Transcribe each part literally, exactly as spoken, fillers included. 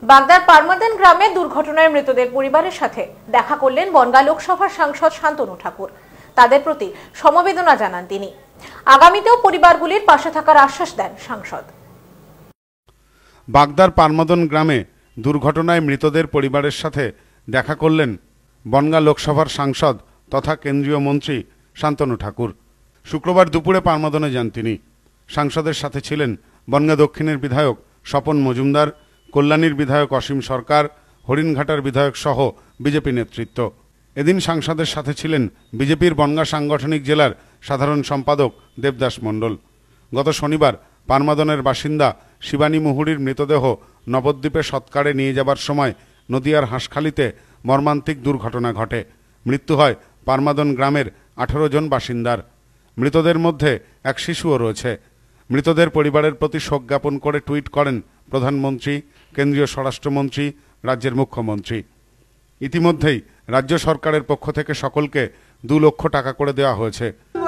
বাগদার পারমাদান গ্রামে দুর্ঘটনায় মৃতদের পরিবারের সাথে দেখা করলেন বনগাঁ লোকসভার সাংসদ শান্তনু ঠাকুর। তাদের প্রতি সমবেদনা জানান তিনি। আগামীতেও পরিবারগুলির পাশে থাকার আশ্বাস দেন সাংসদ। বাগদার পারমাদান গ্রামে দুর্ঘটনায় মৃতদের পরিবারের সাথে দেখা করলেন বনগাঁ লোকসভার সাংসদ তথা কেন্দ্রীয় মন্ত্রী শান্তনু ঠাকুর। শুক্রবার দুপুরে পারমাদানে যান তিনি। সাংসদের সাথে ছিলেন বনগাঁ দক্ষিণের বিধায়ক স্বপন মজুমদার, কল্যাণীর বিধায়ক অসীম সরকার, হরিণঘাটার বিধায়ক সহ বিজেপি নেতৃত্ব। এদিন সাংসদের সাথে ছিলেন বিজেপির বনগাঁ সাংগঠনিক জেলার সাধারণ সম্পাদক দেবদাস মণ্ডল। গত শনিবার পারমাদানের বাসিন্দা শিবানী মুহুরীর মৃতদেহ নবদ্বীপে সৎকারে নিয়ে যাবার সময় নদিয়ার হাঁসখালিতে মর্মান্তিক দুর্ঘটনা ঘটে। মৃত্যু হয় পারমাদান গ্রামের আঠারো জন বাসিন্দার। মৃতদের মধ্যে এক শিশুও রয়েছে। মৃতদের পরিবারের প্রতি শোক জ্ঞাপন করে টুইট করেন প্রধানমন্ত্রী, কেন্দ্রীয় স্বরাষ্ট্রমন্ত্রী, রাজ্যের মুখ্যমন্ত্রী। ইতিমধ্যেই রাজ্য সরকারের পক্ষ থেকে সকলকে দু লক্ষ টাকা করে দেওয়া হয়েছে।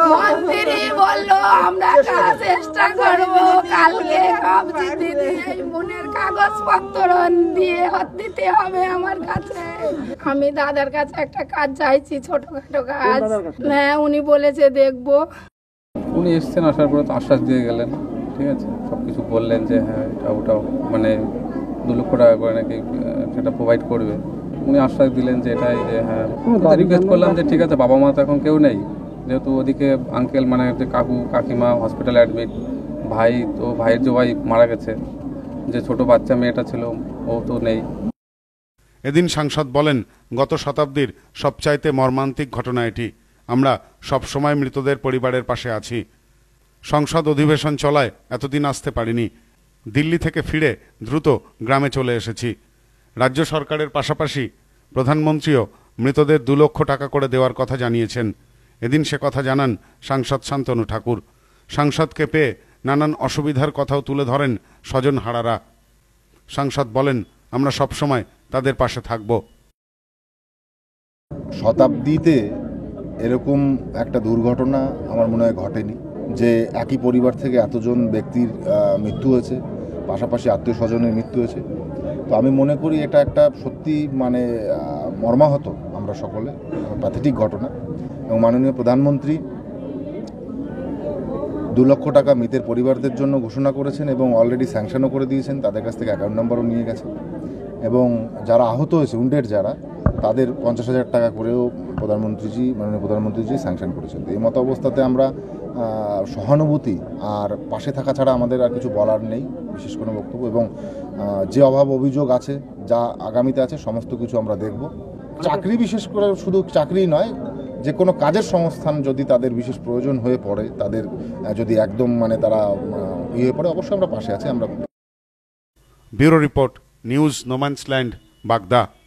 আমি দাদার কাছে একটা কাজ চাইছি, ছোটখাটো কাজ। হ্যাঁ, উনি বলেছে দেখবো। উনি এসছেন, আসার পরে তো আশ্বাস দিয়ে গেলেন, ঠিক আছে, সবকিছু বললেন যে হ্যাঁ এটা ওটাও মানে দু লক্ষ টাকা করে নাকি সেটা প্রোভাইড করবে। উনি আশ্বাস দিলেন যে এটাই যে হ্যাঁ, রিকোয়েস্ট করলাম যে ঠিক আছে, বাবা মা তো এখন কেউ নেই, যেহেতু ওদিকে আঙ্কেল মানে যে কাকু কাকিমা হসপিটালে অ্যাডমিট, ভাই তো ভাইয়ের যে ওয়াইফ মারা গেছে, যে ছোট বাচ্চা মেয়েটা ছিল ও তো নেই। এদিন সাংসদ বলেন, গত শতাব্দীর সবচাইতে মর্মান্তিক ঘটনা এটি। আমরা সবসময় মৃতদের পরিবারের পাশে আছি। সংসদ অধিবেশন চলায় এতদিন আসতে পারিনি। দিল্লি থেকে ফিরে দ্রুত গ্রামে চলে এসেছি। রাজ্য সরকারের পাশাপাশি প্রধানমন্ত্রীও মৃতদের দু লক্ষ টাকা করে দেওয়ার কথা জানিয়েছেন। এদিন সে কথা জানান সাংসদ শান্তনু ঠাকুর। সাংসদকে পেয়ে নানান অসুবিধার কথাও তুলে ধরেন স্বজন হারারা। সাংসদ বলেন, আমরা সবসময় তাদের পাশে থাকব। শতাব্দীতে এরকম একটা দুর্ঘটনা আমার মনে হয় ঘটেনি, যে একই পরিবার থেকে এতজন ব্যক্তির মৃত্যু হয়েছে, পাশাপাশি আত্মীয় স্বজনের মৃত্যু হয়েছে। তো আমি মনে করি এটা একটা সত্যি মানে মর্মাহত আমরা সকলে, প্যাথেটিক ঘটনা। এবং মাননীয় প্রধানমন্ত্রী দু লক্ষ টাকা মৃতের পরিবারদের জন্য ঘোষণা করেছেন এবং অলরেডি স্যাংশনও করে দিয়েছেন। তাদের কাছ থেকে অ্যাকাউন্ট নাম্বারও নিয়ে গেছেন। এবং যারা আহত হয়েছে, উন্ডেড যারা, তাদের পঞ্চাশ হাজার টাকা করেও প্রধানমন্ত্রীজি মাননীয় প্রধানমন্ত্রীজি স্যাংশন করেছেন। এই মতো অবস্থাতে আমরা সহানুভূতি আর পাশে থাকা ছাড়া আমাদের আর কিছু বলার নেই, বিশেষ কোনো বক্তব্য। এবং যে অভাব অভিযোগ আছে, যা আগামীতে আছে, সমস্ত কিছু আমরা দেখব। চাকরি বিশেষ করে শুধু চাকরি নয়, যে কোনো কাজের সংস্থান যদি তাদের বিশেষ প্রয়োজন হয়ে পড়ে, তাদের যদি একদম মানে তারা ইয়ে হয়ে পড়ে, অবশ্যই আমরা পাশে আছি। আমরা ব্যুরো রিপোর্ট, নিউজ নোম্যান্সল্যান্ড, বাগদা।